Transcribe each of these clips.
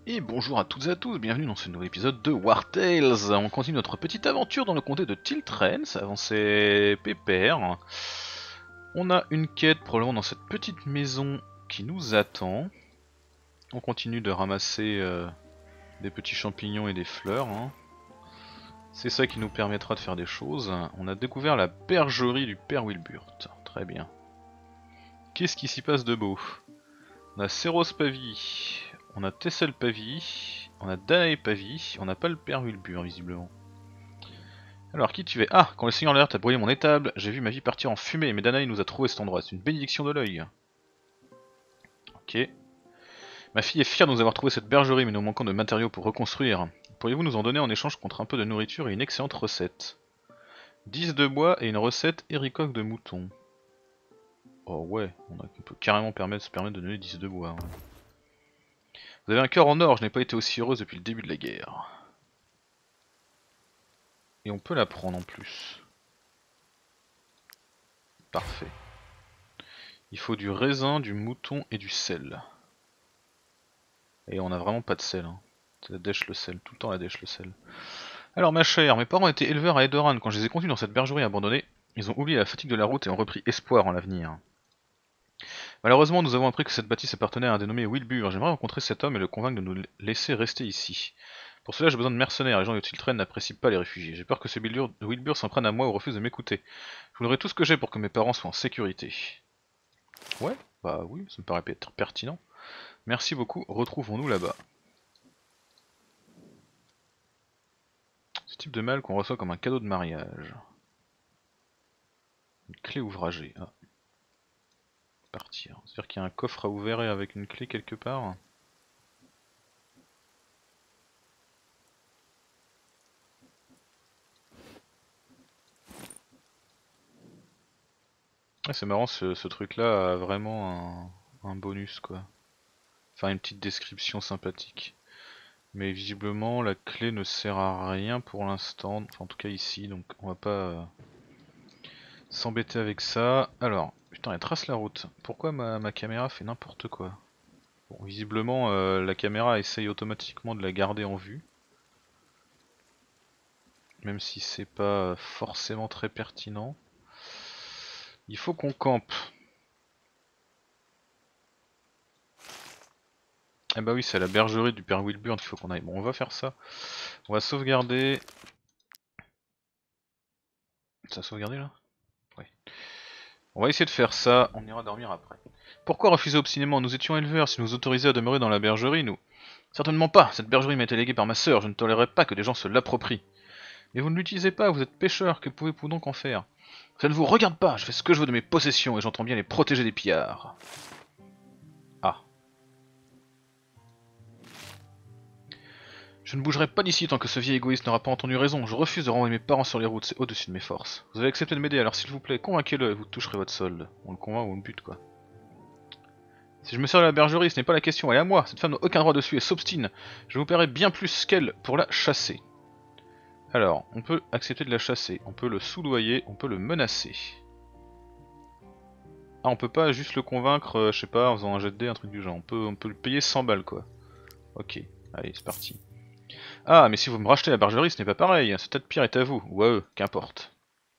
Et bonjour à toutes et à tous, bienvenue dans ce nouvel épisode de War Tales. On continue notre petite aventure dans le comté de Tiltren, ça avançait pépère. On a une quête probablement dans cette petite maison qui nous attend. On continue de ramasser des petits champignons et des fleurs. C'est ça qui nous permettra de faire des choses. On a découvert la bergerie du père Wilburt, très bien. Qu'est-ce qui s'y passe de beau? On a Seros Pavie, on a Tessel Pavie, on a Danae Pavie, on n'a pas le père Wilbur visiblement. Alors qui tu es? Ah, quand le seigneur Laert a brûlé mon étable, j'ai vu ma vie partir en fumée, mais Danae nous a trouvé cet endroit, c'est une bénédiction de l'œil. Ok. Ma fille est fière de nous avoir trouvé cette bergerie, mais nous manquons de matériaux pour reconstruire. Pourriez-vous nous en donner en échange contre un peu de nourriture et une excellente recette? 10 de bois et une recette héricoque de mouton. Oh ouais, on peut carrément se permettre de donner 10 de bois. Vous avez un cœur en or, je n'ai pas été aussi heureuse depuis le début de la guerre. Et on peut la prendre en plus. Parfait. Il faut du raisin, du mouton et du sel. Et on a vraiment pas de sel. C'est la dèche le sel, tout le temps la dèche le sel. Alors ma chère, mes parents étaient éleveurs à Edoran. Quand je les ai conduits dans cette bergerie abandonnée, ils ont oublié la fatigue de la route et ont repris espoir en l'avenir. Malheureusement, nous avons appris que cette bâtisse appartenait à un dénommé Wilbur. J'aimerais rencontrer cet homme et le convaincre de nous laisser rester ici. Pour cela, j'ai besoin de mercenaires. Les gens de Tiltren n'apprécient pas les réfugiés. J'ai peur que ce Wilbur s'en prenne à moi ou refuse de m'écouter. Je voudrais tout ce que j'ai pour que mes parents soient en sécurité. Ouais, bah oui, ça me paraît être pertinent. Merci beaucoup, retrouvons-nous là-bas. Ce type de mail qu'on reçoit comme un cadeau de mariage. Une clé ouvragée. Ah. Partir. C'est-à-dire qu'il y a un coffre à ouvrir avec une clé quelque part. Ah, c'est marrant, ce truc-là a vraiment un bonus quoi. Enfin une petite description sympathique. Mais visiblement la clé ne sert à rien pour l'instant, enfin en tout cas ici, donc on va pas s'embêter avec ça. Alors, putain elle trace la route. Pourquoi ma caméra fait n'importe quoi? Bon, visiblement la caméra essaye automatiquement de la garder en vue. Même si c'est pas forcément très pertinent. Il faut qu'on campe. Eh bah oui, c'est à la bergerie du père Wilburn qu'il faut qu'on aille. Bon, on va faire ça. On va sauvegarder. Ça a sauvegardé là? Ouais. On va essayer de faire ça, on ira dormir après. Pourquoi refuser obstinément? Nous étions éleveurs, si nous autorisaient à demeurer dans la bergerie, nous... Certainement pas, cette bergerie m'a été léguée par ma sœur, je ne tolérerai pas que des gens se l'approprient. Mais vous ne l'utilisez pas, vous êtes pêcheur, que pouvez-vous donc en faire? Ça ne vous regarde pas, je fais ce que je veux de mes possessions et j'entends bien les protéger des pillards. Ah. Je ne bougerai pas d'ici tant que ce vieil égoïste n'aura pas entendu raison, je refuse de renvoyer mes parents sur les routes, c'est au-dessus de mes forces. Vous avez accepté de m'aider, alors s'il vous plaît, convainquez-le et vous toucherez votre solde. On le convainc ou on le bute quoi. Si je me sers de la bergerie, ce n'est pas la question, elle est à moi, cette femme n'a aucun droit dessus et s'obstine. Je vous paierai bien plus qu'elle pour la chasser. Alors, on peut accepter de la chasser, on peut le soudoyer, on peut le menacer. Ah, on peut pas juste le convaincre, je sais pas, en faisant un jet de dés, un truc du genre. On peut le payer 100 balles quoi. Ok, allez, c'est parti. Ah, mais si vous me rachetez la bergerie, ce n'est pas pareil, ce tas de pierre est à vous, ou à eux, qu'importe.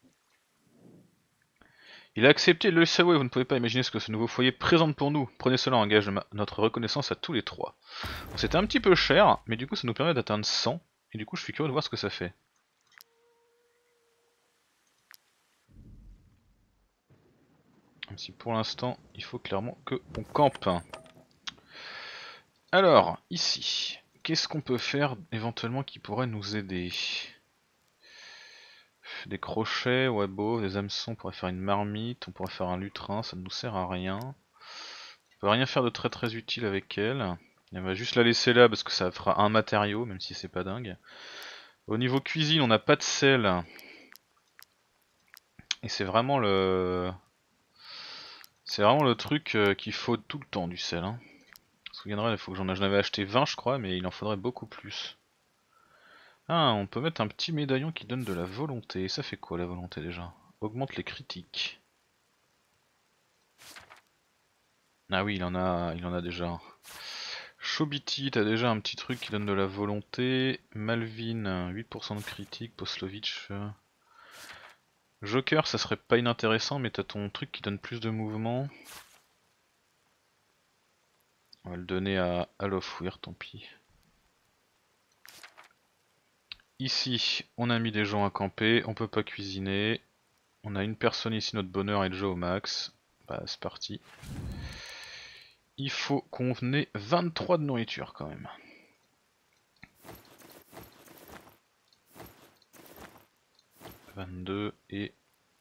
Il a accepté de le laisser avouer, vous ne pouvez pas imaginer ce que ce nouveau foyer présente pour nous. Prenez cela en gage de notre reconnaissance à tous les trois. Bon, c'était un petit peu cher, mais du coup ça nous permet d'atteindre 100, et du coup je suis curieux de voir ce que ça fait. Même si pour l'instant il faut clairement que on campe. Alors, ici, qu'est-ce qu'on peut faire éventuellement qui pourrait nous aider? Des crochets, ouais beau, des hameçons, on pourrait faire une marmite, on pourrait faire un lutrin, ça ne nous sert à rien. On peut rien faire de très très utile avec elle. On va juste la laisser là parce que ça fera un matériau, même si c'est pas dingue. Au niveau cuisine, on n'a pas de sel. Et c'est vraiment le... C'est vraiment le truc qu'il faut tout le temps du sel. Je me souviendrai, il faut que j'en avais acheté 20 je crois, mais il en faudrait beaucoup plus. Ah, on peut mettre un petit médaillon qui donne de la volonté. Ça fait quoi la volonté déjà? Augmente les critiques. Ah oui, il en a déjà. Chobiti, t'as déjà un petit truc qui donne de la volonté. Malvin, 8% de critique. Poslovic. Joker, ça serait pas inintéressant, mais t'as ton truc qui donne plus de mouvement. On va le donner à Lofweir, tant pis. Ici, on a mis des gens à camper, on peut pas cuisiner. On a une personne ici, notre bonheur est déjà au max. Bah, c'est parti. Il faut qu'on ait 23 de nourriture quand même. « 22 et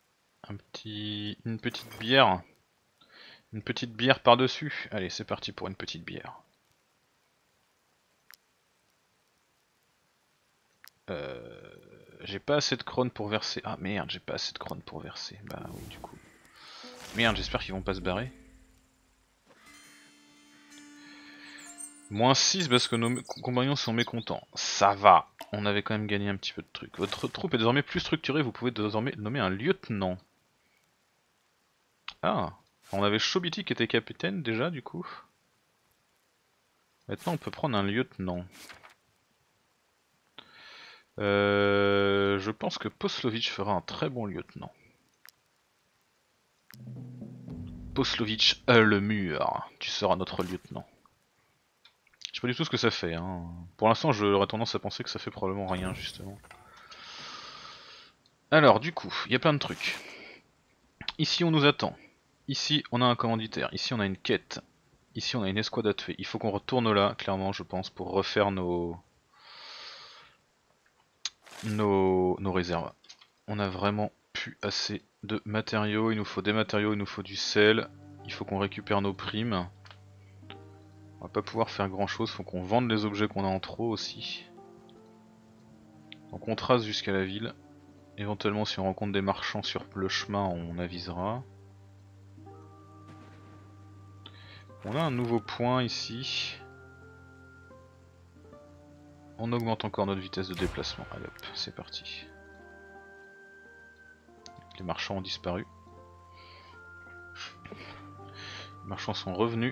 une petite bière. Une petite bière par-dessus. Allez, c'est parti pour une petite bière. J'ai pas assez de crônes pour verser. Ah merde, j'ai pas assez de crônes pour verser. Bah oui, du coup. Merde, j'espère qu'ils vont pas se barrer. Moins 6 parce que nos compagnons sont mécontents. Ça va, on avait quand même gagné un petit peu de trucs. Votre troupe est désormais plus structurée, vous pouvez désormais nommer un lieutenant. Ah, on avait Chobiti qui était capitaine déjà du coup. Maintenant on peut prendre un lieutenant. Je pense que Poslovic fera un très bon lieutenant. Poslovic, le mur, tu seras notre lieutenant. Je sais pas du tout ce que ça fait. Hein. Pour l'instant j'aurais tendance à penser que ça fait probablement rien justement. Alors du coup, il y a plein de trucs. Ici on nous attend. Ici on a un commanditaire. Ici on a une quête. Ici on a une escouade à tuer. Il faut qu'on retourne là, clairement je pense, pour refaire nos réserves. On a vraiment plus assez de matériaux. Il nous faut des matériaux, il nous faut du sel. Il faut qu'on récupère nos primes. On va pas pouvoir faire grand chose, faut qu'on vende les objets qu'on a en trop aussi. Donc on trace jusqu'à la ville. Éventuellement si on rencontre des marchands sur le chemin on avisera. On a un nouveau point ici. On augmente encore notre vitesse de déplacement. Allez hop, c'est parti. Les marchands ont disparu. Les marchands sont revenus.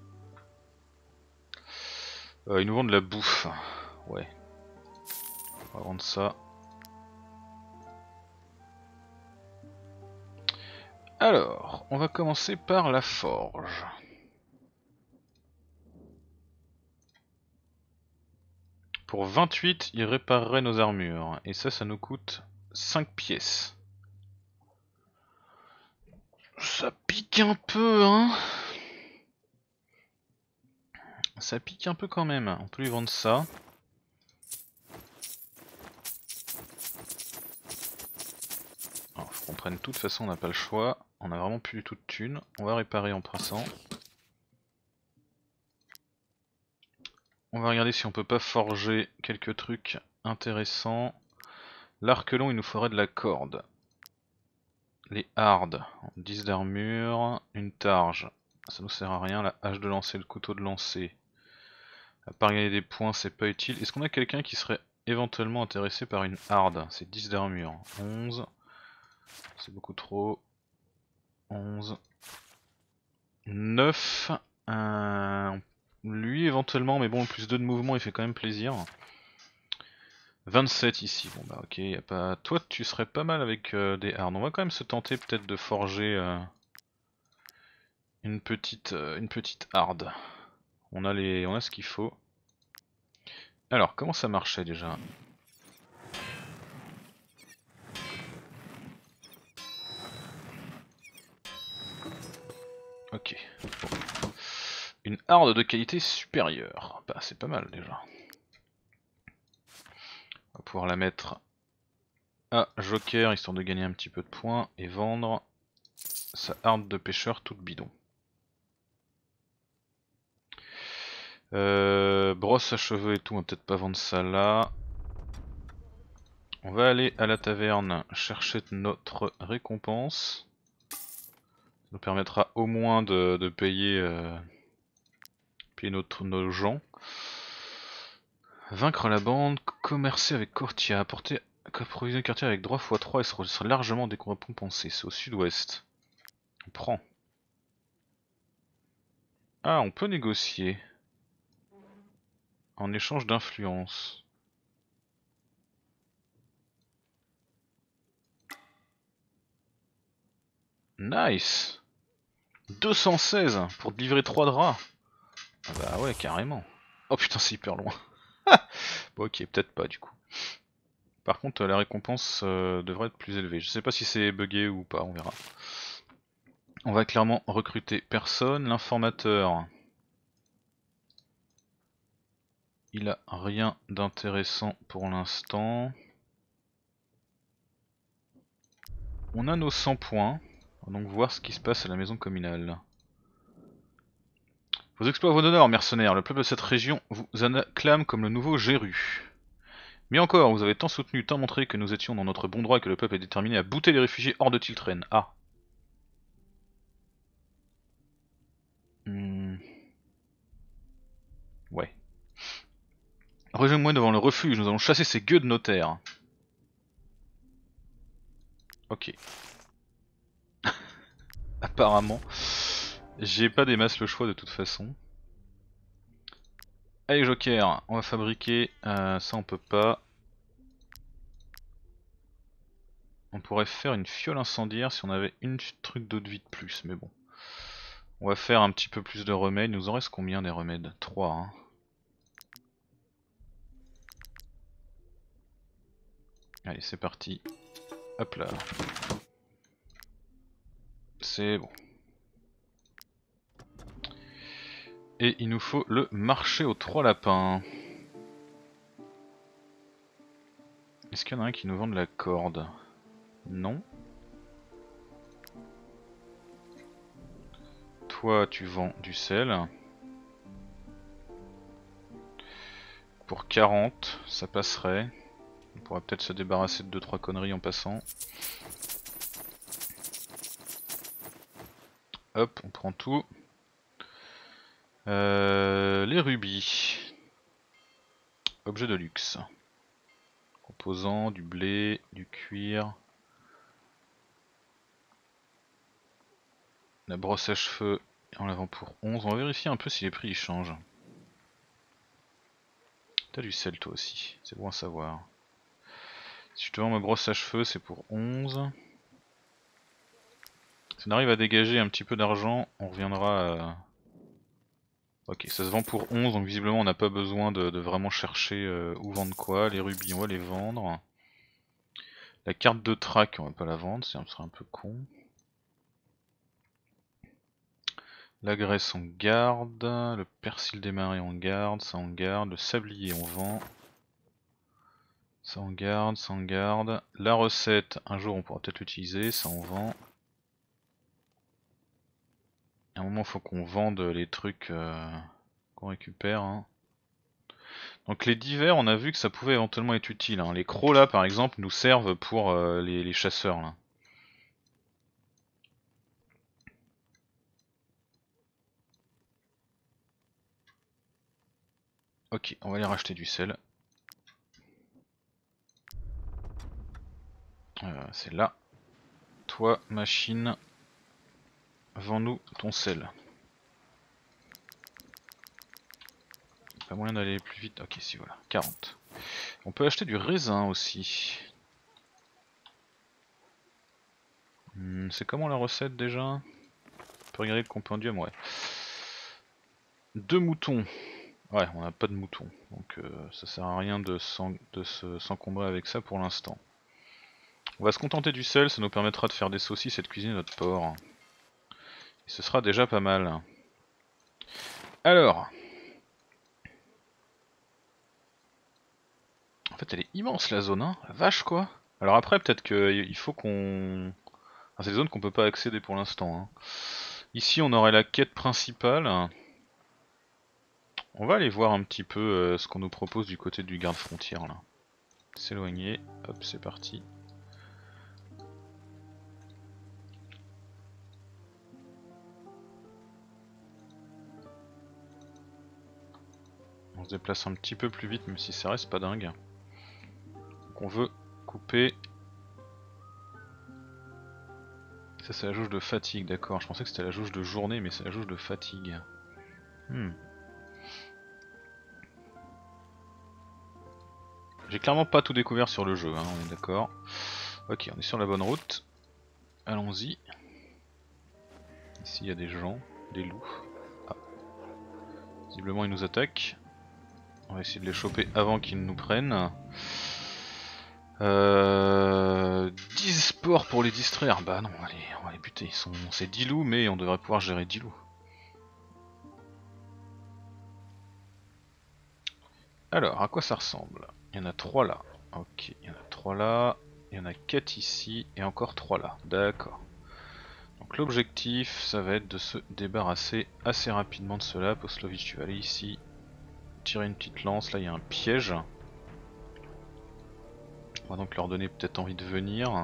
Ils nous vendent de la bouffe. Ouais. On va vendre ça. Alors, on va commencer par la forge. Pour 28, il réparerait nos armures. Et ça nous coûte 5 pièces. Ça pique un peu, hein. Ça pique un peu quand même. On peut lui vendre ça. Alors, faut qu'on prenne de toute façon, on n'a pas le choix. On a vraiment plus du tout de thunes. On va réparer en passant. On va regarder si on peut pas forger quelques trucs intéressants. L'arc long, il nous faudrait de la corde. Les hardes, 10 d'armure, une targe, ça nous sert à rien. La hache de lancer, le couteau de lancer. À part gagner des points, c'est pas utile. Est-ce qu'on a quelqu'un qui serait éventuellement intéressé par une harde? C'est 10 d'armure. 11. C'est beaucoup trop. 11. 9. Lui éventuellement, mais bon, plus 2 de mouvement, il fait quand même plaisir. 27 ici, bon bah ok, y a pas... Toi tu serais pas mal avec des hardes. On va quand même se tenter peut-être de forger une petite harde. On a ce qu'il faut. Alors, comment ça marchait déjà? Ok. Une harde de qualité supérieure. Bah c'est pas mal déjà. On va pouvoir la mettre à Joker histoire de gagner un petit peu de points et vendre sa harde de pêcheur toute bidon. Brosse à cheveux et tout, on va peut-être pas vendre ça là. On va aller à la taverne chercher notre récompense. Ça nous permettra au moins de payer, payer nos gens. Vaincre la bande, commercer avec Courtier, approvisionner Courtier avec droit x3 et sera largement décompensé. C'est au sud-ouest. On prend. Ah, on peut négocier. en échange d'influence. Nice! 216 pour te livrer 3 draps. Ah bah ouais, carrément. Oh putain, c'est hyper loin. Bon, ok, peut-être pas du coup. Par contre, la récompense devrait être plus élevée. Je sais pas si c'est buggé ou pas, on verra. On va clairement recruter personne. L'informateur, il a rien d'intéressant pour l'instant. On a nos 100 points. On va donc voir ce qui se passe à la maison communale. Vos exploits vos honneurs, mercenaires. Le peuple de cette région vous acclame comme le nouveau Géru. Mais encore, vous avez tant soutenu, tant montré que nous étions dans notre bon droit et que le peuple est déterminé à bouter les réfugiés hors de Tiltren. Ah. Ouais. Rejoignez-moi devant le refuge, nous allons chasser ces gueux de notaires. Ok. Apparemment. J'ai pas des masses le choix de toute façon. Allez Joker, on va fabriquer... ça on peut pas. On pourrait faire une fiole incendiaire si on avait une truc d'eau de vie de plus, mais bon. On va faire un petit peu plus de remèdes. Il nous en reste combien des remèdes? 3 hein. Allez c'est parti. Hop là. C'est bon. Et il nous faut le marché aux 3 lapins. Est-ce qu'il y en a un qui nous vend de la corde? Non. Toi tu vends du sel. Pour 40, ça passerait. On pourrait peut-être se débarrasser de 2-3 conneries en passant. Hop, on prend tout. Les rubis. Objet de luxe. Composants, du blé, du cuir. La brosse à cheveux, on la vend pour 11. On va vérifier un peu si les prix ils changent. T'as du sel toi aussi, c'est bon à savoir. Si je te vends ma brosse à cheveux, c'est pour 11. Si on arrive à dégager un petit peu d'argent, on reviendra à... Ok, ça se vend pour 11, donc visiblement on n'a pas besoin de vraiment chercher où vendre quoi. Les rubis, on va les vendre. La carte de track, on va pas la vendre, ça serait un peu con. La graisse on garde, le persil des marais on garde, ça on garde, le sablier on vend. Ça on garde, ça on garde. La recette, un jour on pourra peut-être l'utiliser, ça on vend. À un moment faut qu'on vende les trucs qu'on récupère. Hein. Donc les divers, on a vu que ça pouvait éventuellement être utile. Hein. Les crocs là par exemple nous servent pour les chasseurs là. Ok, on va aller racheter du sel. C'est là. Toi, machine, vends-nous ton sel. Pas moyen d'aller plus vite. Ok, si voilà, 40. On peut acheter du raisin aussi. C'est comment la recette déjà? On peut regarder le compendium, ouais. 2 moutons. Ouais, on n'a pas de moutons, donc ça sert à rien de s'encombrer avec ça pour l'instant. On va se contenter du sel, ça nous permettra de faire des saucisses et de cuisiner notre porc. Et ce sera déjà pas mal. Alors... En fait elle est immense la zone, hein, la vache quoi. Alors après peut-être qu'il faut qu'on... Enfin, c'est des zones qu'on peut pas accéder pour l'instant. Hein. Ici on aurait la quête principale. On va aller voir un petit peu ce qu'on nous propose du côté du garde-frontière là. S'éloigner, hop c'est parti. On se déplace un petit peu plus vite même si ça reste pas dingue. Donc on veut couper. Ça c'est la jauge de fatigue, d'accord. Je pensais que c'était la jauge de journée mais c'est la jauge de fatigue. J'ai clairement pas tout découvert sur le jeu, hein, on est d'accord. Ok, on est sur la bonne route. Allons-y. Ici il y a des gens, des loups. Ah. Visiblement ils nous attaquent. On va essayer de les choper avant qu'ils nous prennent. 10 sports pour les distraire. Bah non, allez, on va les buter. C'est 10 loups, mais on devrait pouvoir gérer 10 loups. Alors, à quoi ça ressemble? Il y en a 3 là. Ok, il y en a 3 là. Il y en a 4 ici et encore 3 là. D'accord. Donc l'objectif, ça va être de se débarrasser assez rapidement de cela. Poslovic, tu vas aller ici. Tirer une petite lance. Là, il y a un piège. On va donc leur donner peut-être envie de venir.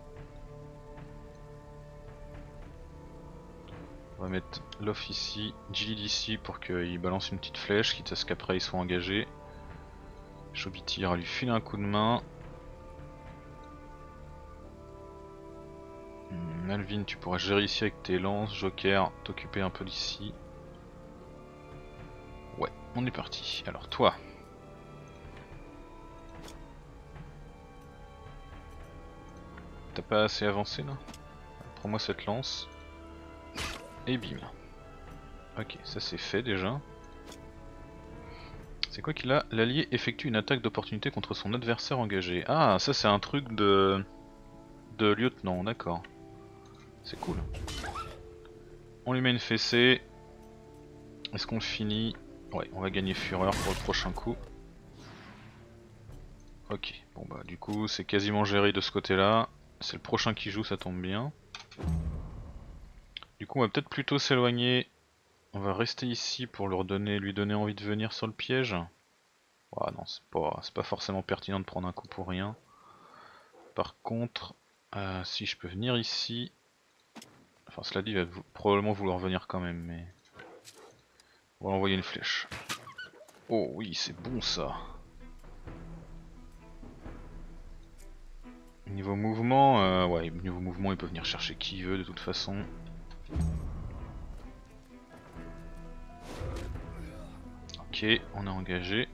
On va mettre Lof ici, Jilid ici pour qu'il balance une petite flèche, quitte à ce qu'après ils soient engagés. Chobiti ira lui filer un coup de main. Malvin, tu pourras gérer ici avec tes lances. Joker, t'occuper un peu d'ici. Ouais, on est parti. Alors toi. T'as pas assez avancé là? Prends-moi cette lance. Et bim. Ok, ça c'est fait déjà. C'est quoi qu'il a? L'allié effectue une attaque d'opportunité contre son adversaire engagé. Ah, ça c'est un truc de lieutenant, d'accord. C'est cool. On lui met une fessée. Est-ce qu'on le finit? Ouais, on va gagner fureur pour le prochain coup. Ok, bon bah du coup c'est quasiment géré de ce côté là. C'est le prochain qui joue, ça tombe bien. Du coup on va peut-être plutôt s'éloigner. On va rester ici pour lui donner envie de venir sur le piège. Ah non, c'est pas forcément pertinent de prendre un coup pour rien. Par contre, si je peux venir ici... Enfin cela dit, il va probablement vouloir venir quand même, mais... On va envoyer une flèche. Oh oui, c'est bon ça. Niveau mouvement, ouais, niveau mouvement il peut venir chercher qui il veut de toute façon. Ok, on est engagé.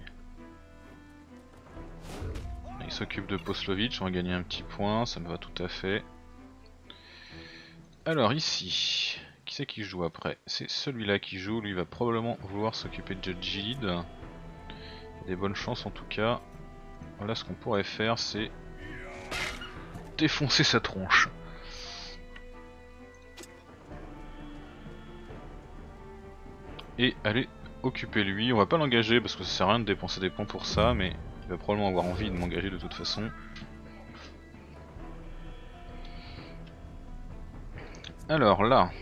Il s'occupe de Poslovic, on va gagner un petit point, ça me va tout à fait. Alors ici, qui c'est qui joue après? C'est celui-là qui joue, lui va probablement vouloir s'occuper de Jilid. Il y a des bonnes chances en tout cas. Voilà, ce qu'on pourrait faire, c'est défoncer sa tronche. Et aller occuper lui, on va pas l'engager parce que ça sert à rien de dépenser des points pour ça, mais il va probablement avoir envie de m'engager de toute façon. Alors là,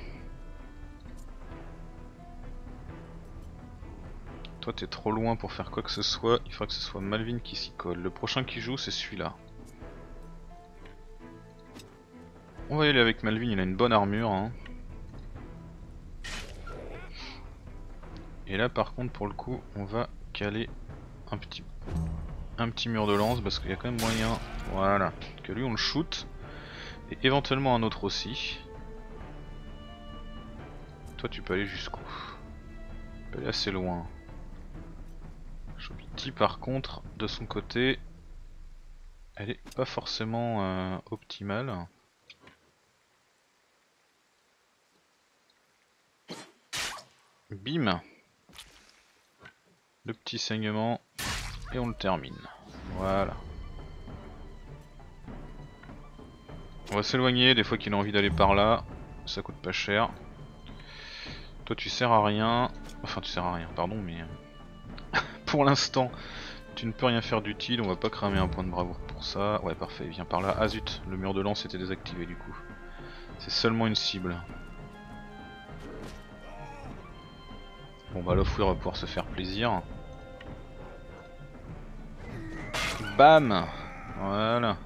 toi t'es trop loin pour faire quoi que ce soit, il faudra que ce soit Malvin qui s'y colle. Le prochain qui joue c'est celui-là. On va y aller avec Malvin, il a une bonne armure. Hein. Et là par contre pour le coup on va caler un petit mur de lance parce qu'il y a quand même moyen, voilà, que lui on le shoot. Et éventuellement un autre aussi. Toi tu peux aller jusqu'où? Tu peux aller assez loin. Chobiti par contre, de son côté, elle est pas forcément optimale. Bim. Le petit saignement et on le termine. Voilà. On va s'éloigner, des fois qu'il a envie d'aller par là, ça coûte pas cher. Toi tu sers à rien, enfin tu sers à rien, pardon, mais pour l'instant tu ne peux rien faire d'utile, on va pas cramer un point de bravoure pour ça. Ouais parfait, viens par là. Ah zut, le mur de lance était désactivé du coup. C'est seulement une cible. Bon bah l'offouir va pouvoir se faire plaisir. Bam. Voilà.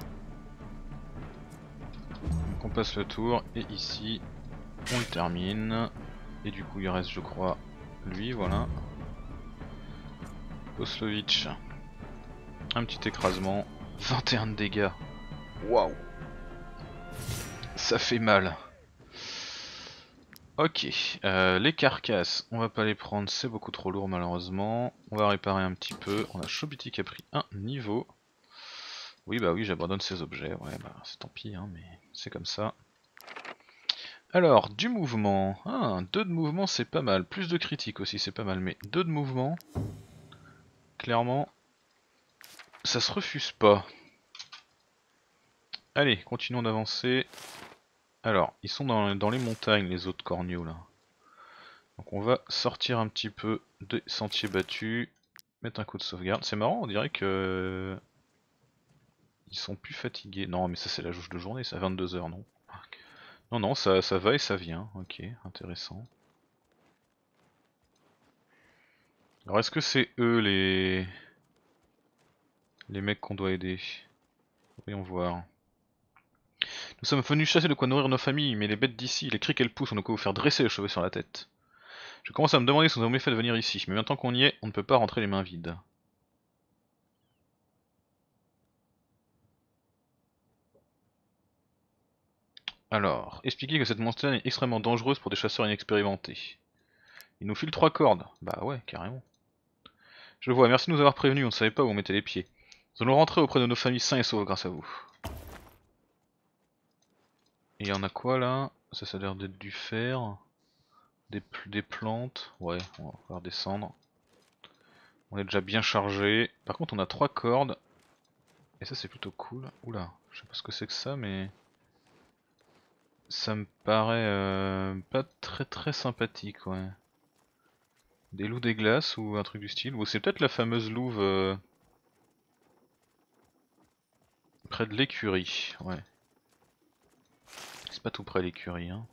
Donc on passe le tour et ici on le termine. Et du coup il reste je crois lui, voilà. Poslovic. Un petit écrasement. 21 de dégâts. Waouh. Ça fait mal. Ok, les carcasses, on va pas les prendre, c'est beaucoup trop lourd malheureusement. On va réparer un petit peu. On a Chobiti qui a pris un niveau. Oui bah oui, j'abandonne ces objets, ouais bah c'est tant pis hein, mais c'est comme ça. Alors, du mouvement. Ah, 2 de mouvement c'est pas mal. Plus de critique aussi c'est pas mal, mais 2 de mouvement, clairement, ça se refuse pas. Allez, continuons d'avancer. Alors, ils sont dans les montagnes les autres corneaux là. Donc on va sortir un petit peu des sentiers battus. Mettre un coup de sauvegarde. C'est marrant, on dirait que... Ils sont plus fatigués. Non mais ça c'est la jauge de journée, c'est à 22h non. Non non, ça va et ça vient. Ok, intéressant. Alors est-ce que c'est eux les mecs qu'on doit aider? Voyons voir. Nous sommes venus chasser de quoi nourrir nos familles, mais les bêtes d'ici, les cris qu'elles poussent, on ne quoi vous faire dresser les cheveux sur la tête. Je commence à me demander si nous avons mieux fait de venir ici, mais maintenant qu'on y est, on ne peut pas rentrer les mains vides. Alors, expliquez que cette montagne est extrêmement dangereuse pour des chasseurs inexpérimentés. Il nous file 3 cordes. Bah ouais, carrément. Je vois, merci de nous avoir prévenus, on ne savait pas où on mettait les pieds. Nous allons rentrer auprès de nos familles sains et saufs grâce à vous. Et il y en a quoi là? Ça a l'air d'être du fer. Des plantes. Ouais, on va pouvoir descendre. On est déjà bien chargé. Par contre on a 3 cordes. Et ça c'est plutôt cool. Oula, je sais pas ce que c'est que ça mais... Ça me paraît pas très sympathique ouais. Des loups des glaces ou un truc du style. Ou c'est peut-être la fameuse louve près de l'écurie. Ouais. C'est pas tout près l'écurie hein.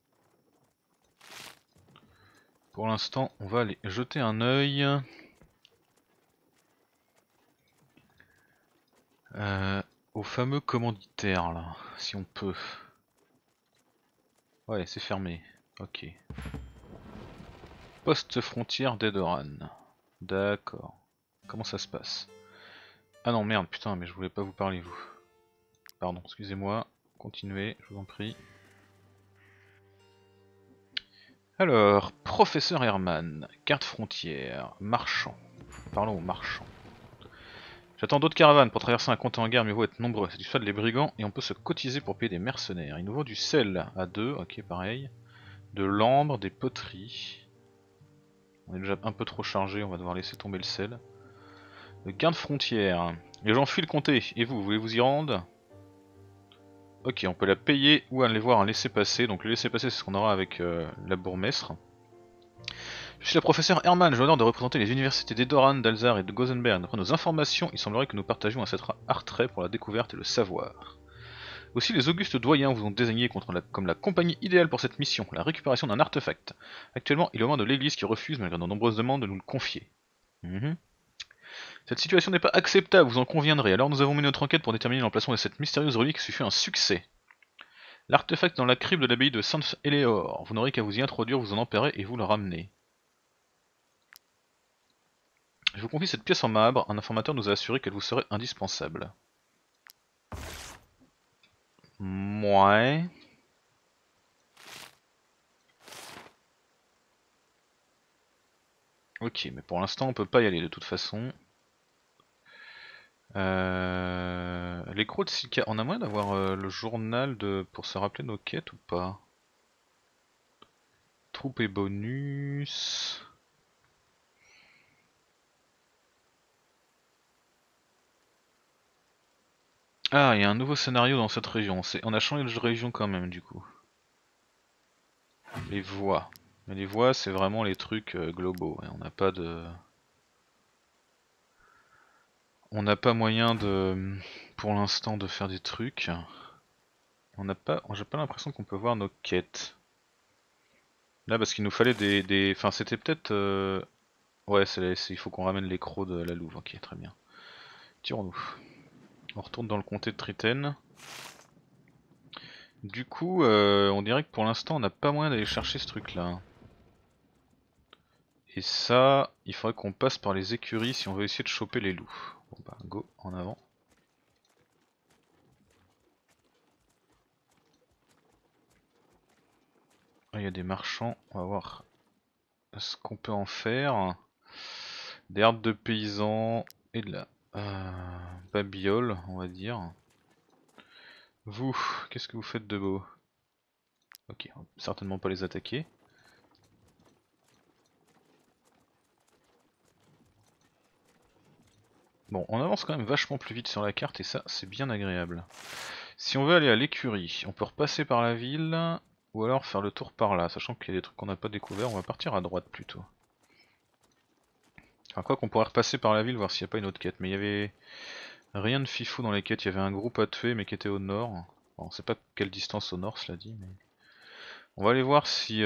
Pour l'instant on va aller jeter un œil. Au fameux commanditaire là, si on peut. Ouais, c'est fermé. Ok. Poste frontière d'Edoran. D'accord. Comment ça se passe? Ah non, merde, putain, mais je voulais pas vous parler, vous. Pardon, excusez-moi. Continuez, je vous en prie. Alors, professeur Herman, carte frontière, marchand. Parlons aux marchands. J'attends d'autres caravanes pour traverser un compte en guerre, mieux vaut être nombreux. C'est du choix les brigands et on peut se cotiser pour payer des mercenaires. Il nous vaut du sel à 2, ok, pareil. De l'ambre, des poteries. On est déjà un peu trop chargé, on va devoir laisser tomber le sel. Le garde frontière. Les gens fuient le comté, et vous voulez vous y rendre? Ok, on peut la payer ou aller voir un laisser-passer. Donc le laisser-passer c'est ce qu'on aura avec la bourgmestre. Je suis la professeure Hermann, j'ai l'honneur de représenter les universités d'Edoran, d'Alzar et de Gosenberg. D'après nos informations, il semblerait que nous partagions un certain attrait pour la découverte et le savoir. Aussi, les augustes doyens vous ont désigné comme la compagnie idéale pour cette mission, la récupération d'un artefact. Actuellement, il est aux mains de l'église qui refuse, malgré nos nombreuses demandes, de nous le confier. Cette situation n'est pas acceptable, vous en conviendrez, alors nous avons mené notre enquête pour déterminer l'emplacement de cette mystérieuse relique qui fut un succès. L'artefact dans la crypte de l'abbaye de Saint-Éléor, vous n'aurez qu'à vous y introduire, vous en emparez et vous le ramenez. Je vous confie cette pièce en marbre, un informateur nous a assuré qu'elle vous serait indispensable. Mouais. Ok, mais pour l'instant on peut pas y aller de toute façon. L'écrou de Sika, on a moyen d'avoir le journal pour se rappeler nos quêtes ou pas? Troupe et bonus... Ah, il y a un nouveau scénario dans cette région. On a changé de région quand même du coup. Les voies. Mais les voies c'est vraiment les trucs globaux. On n'a pas de... On n'a pas moyen de... Pour l'instant de faire des trucs. On n'a pas... J'ai pas l'impression qu'on peut voir nos quêtes. Là parce qu'il nous fallait des... Enfin c'était peut-être... Ouais, il faut qu'on ramène les crocs de la louve. Ok, très bien. Tirons-nous. On retourne dans le comté de Triten. Du coup, on dirait que pour l'instant on n'a pas moyen d'aller chercher ce truc là. Et ça, il faudrait qu'on passe par les écuries si on veut essayer de choper les loups. Bon bah go, en avant. Là il y a des marchands, on va voir ce qu'on peut en faire. Des herdes de paysans et de la babiole, on va dire. Vous, qu'est-ce que vous faites de beau? Ok, on va certainement pas les attaquer. Bon, on avance quand même vachement plus vite sur la carte et ça, c'est bien agréable. Si on veut aller à l'écurie, on peut repasser par la ville ou alors faire le tour par là, sachant qu'il y a des trucs qu'on n'a pas découvert, on va partir à droite plutôt. Enfin quoi qu'on pourrait repasser par la ville, voir s'il n'y a pas une autre quête, mais il y avait rien de fifou dans les quêtes, il y avait un groupe à tuer mais qui était au nord. Bon, on sait pas quelle distance au nord cela dit, mais... On va aller voir si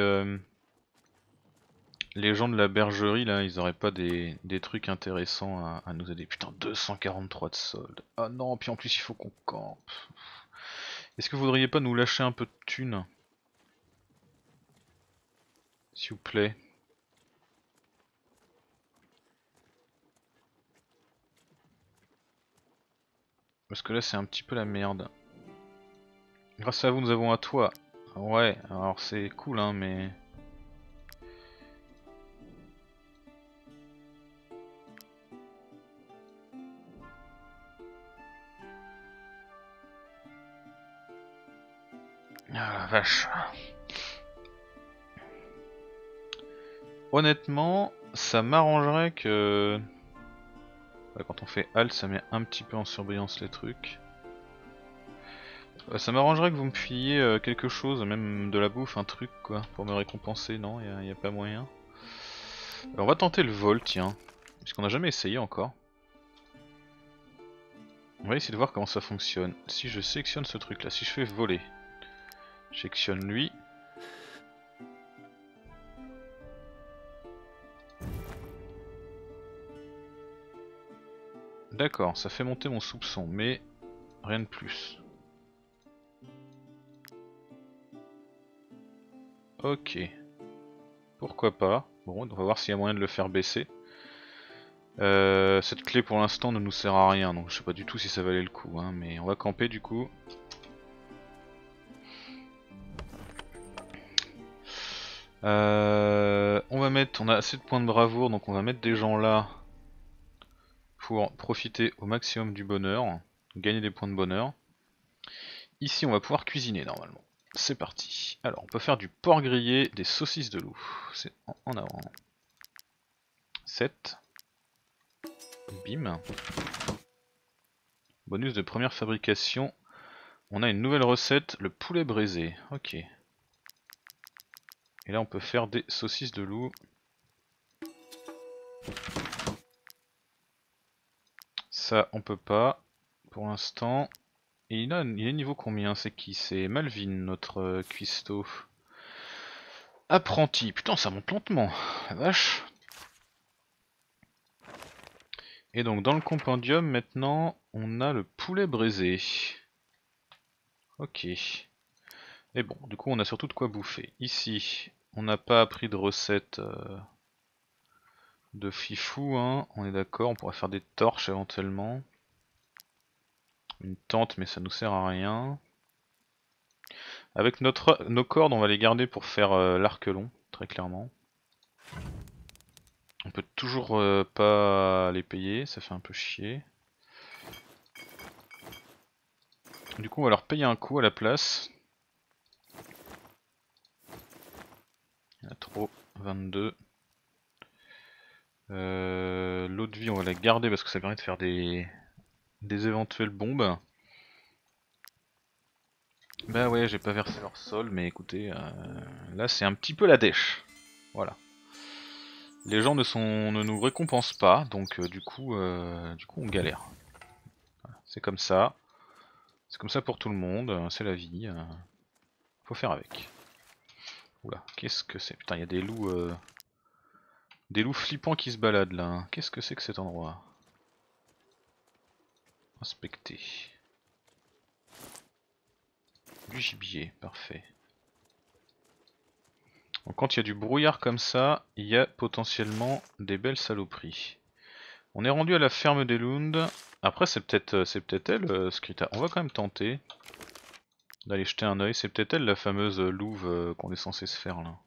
les gens de la bergerie là, ils auraient pas des trucs intéressants à nous aider. Putain, 243 de solde. Ah non, puis en plus il faut qu'on campe. Est-ce que vous voudriez pas nous lâcher un peu de thunes? S'il vous plaît. Parce que là c'est un petit peu la merde. Grâce à vous nous avons un toit. Ouais, alors c'est cool hein mais... Ah la vache. Honnêtement, ça m'arrangerait que... Quand on fait halt, ça met un petit peu en surbrillance les trucs. Ça m'arrangerait que vous me filiez quelque chose, même de la bouffe, un truc quoi, pour me récompenser, non? Y a pas moyen. Alors, on va tenter le vol, tiens, puisqu'on n'a jamais essayé encore. On va essayer de voir comment ça fonctionne. Si je sélectionne ce truc là, si je fais voler, je sélectionne lui. D'accord, ça fait monter mon soupçon, mais rien de plus. Ok. Pourquoi pas. Bon, on va voir s'il y a moyen de le faire baisser. Cette clé pour l'instant ne nous sert à rien, donc je sais pas du tout si ça valait le coup, hein, mais on va camper du coup. On a assez de points de bravoure, donc on va mettre des gens là pour profiter au maximum du bonheur, gagner des points de bonheur. Ici on va pouvoir cuisiner normalement. C'est parti. Alors on peut faire du porc grillé, des saucisses de loup. C'est en avant. 7. Bim. Bonus de première fabrication. On a une nouvelle recette, le poulet braisé. Ok. Et là on peut faire des saucisses de loup. Ça on peut pas pour l'instant. Et il est niveau combien? C'est qui? C'est Malvin, notre cuistot. Apprenti. Putain, ça monte lentement. La vache. Et donc dans le compendium maintenant, on a le poulet braisé. Ok. Et bon, du coup on a surtout de quoi bouffer. Ici, on n'a pas appris de recette de fifou, hein. On est d'accord, on pourrait faire des torches éventuellement. Une tente, mais ça nous sert à rien. Avec nos cordes, on va les garder pour faire l'arc long, très clairement. On peut toujours pas les payer, ça fait un peu chier. Du coup on va leur payer un coup à la place. Il y en a trop, 22. L'eau de vie on va la garder parce que ça permet de faire des éventuelles bombes. Bah ouais, j'ai pas versé leur sol, mais écoutez, là c'est un petit peu la dèche. Voilà. Les gens ne nous récompensent pas, donc du coup on galère. Voilà, c'est comme ça. C'est comme ça pour tout le monde, c'est la vie. Faut faire avec. Oula, qu'est-ce que c'est? Putain, il y a des loups. Des loups flippants qui se baladent là. Hein. Qu'est-ce que c'est que cet endroit? Inspecter. Du gibier, parfait. Donc quand il y a du brouillard comme ça, il y a potentiellement des belles saloperies. On est rendu à la ferme des Lund. Après c'est peut-être elle, Scrita. On va quand même tenter. D'aller jeter un oeil, c'est peut-être elle la fameuse louve qu'on est censé se faire là.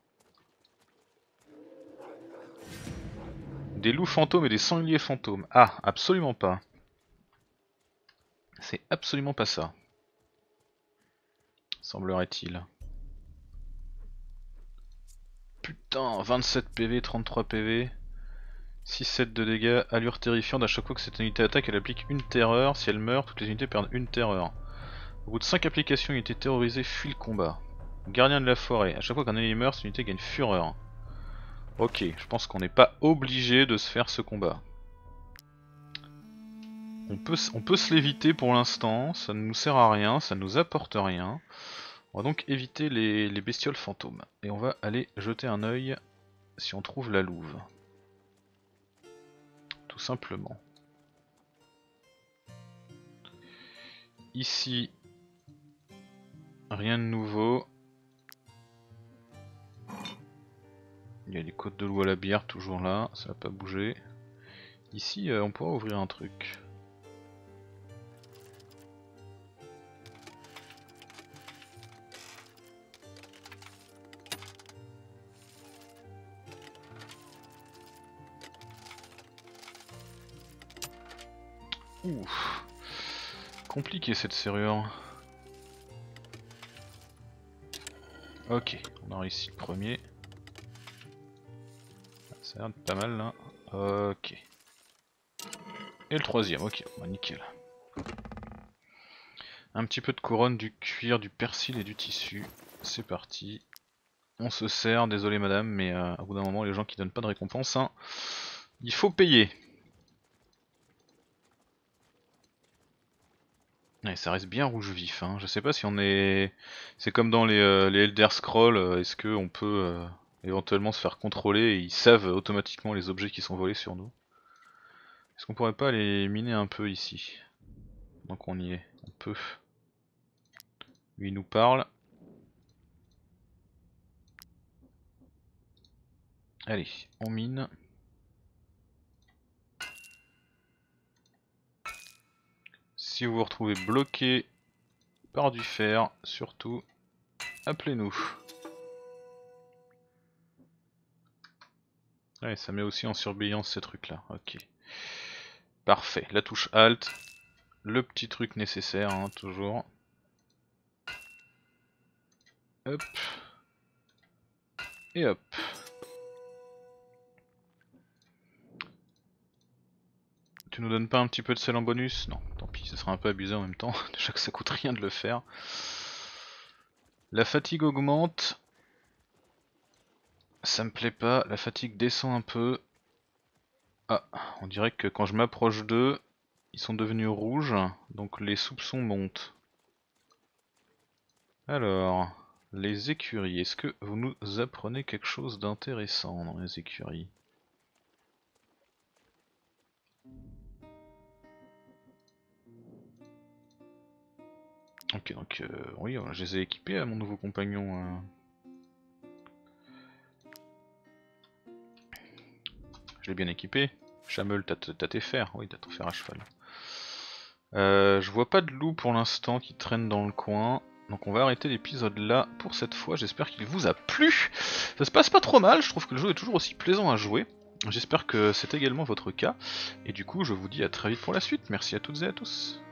Des loups fantômes et des sangliers fantômes. Ah, absolument pas. C'est absolument pas ça. Semblerait-il. Putain, 27 PV, 33 PV. 6-7 de dégâts, allure terrifiante, à chaque fois que cette unité attaque elle applique une terreur, si elle meurt toutes les unités perdent une terreur. Au bout de 5 applications, unité terrorisée fuit le combat. Gardien de la forêt, à chaque fois qu'un ennemi meurt, cette unité gagne fureur. Ok, je pense qu'on n'est pas obligé de se faire ce combat. On peut se l'éviter pour l'instant, ça ne nous sert à rien, ça ne nous apporte rien. On va donc éviter les bestioles fantômes. Et on va aller jeter un oeil si on trouve la louve. Tout simplement. Ici, rien de nouveau. Il y a les côtes de loup à la bière toujours là, ça va pas bouger. Ici, on pourra ouvrir un truc. Ouf. Compliqué cette serrure. Ok, on a réussi le premier. Ça a l'air pas mal là. Ok. Et le troisième, ok, bah, nickel. Un petit peu de couronne, du cuir, du persil et du tissu. C'est parti. On se sert, désolé madame, mais au bout d'un moment les gens qui donnent pas de récompense, hein, il faut payer. Et ça reste bien rouge vif, hein. Je sais pas si on est... C'est comme dans les Elder Scrolls, est-ce qu'on peut éventuellement se faire contrôler et ils savent automatiquement les objets qui sont volés sur nous. Est-ce qu'on pourrait pas les miner un peu ici? Donc on y est, on peut. Lui il nous parle. Allez, on mine. Si vous vous retrouvez bloqué par du fer, surtout, appelez-nous. Ouais, ça met aussi en surveillance ces trucs là, ok. Parfait, la touche Alt, le petit truc nécessaire, hein, toujours. Hop. Et hop. Tu nous donnes pas un petit peu de sel en bonus? Non, tant pis, ce sera un peu abusé en même temps, déjà que ça coûte rien de le faire. La fatigue augmente. Ça me plaît pas, la fatigue descend un peu. Ah, on dirait que quand je m'approche d'eux, ils sont devenus rouges, donc les soupçons montent. Alors, les écuries, est-ce que vous nous apprenez quelque chose d'intéressant dans les écuries? Ok, donc oui, je les ai équipés à mon nouveau compagnon. Je l'ai bien équipé. Chamel, t'as tes fers, oui, t'as ton fer à cheval. Je vois pas de loup pour l'instant qui traîne dans le coin. Donc on va arrêter l'épisode là pour cette fois, j'espère qu'il vous a plu. Ça se passe pas trop mal, je trouve que le jeu est toujours aussi plaisant à jouer. J'espère que c'est également votre cas. Et du coup je vous dis à très vite pour la suite, merci à toutes et à tous.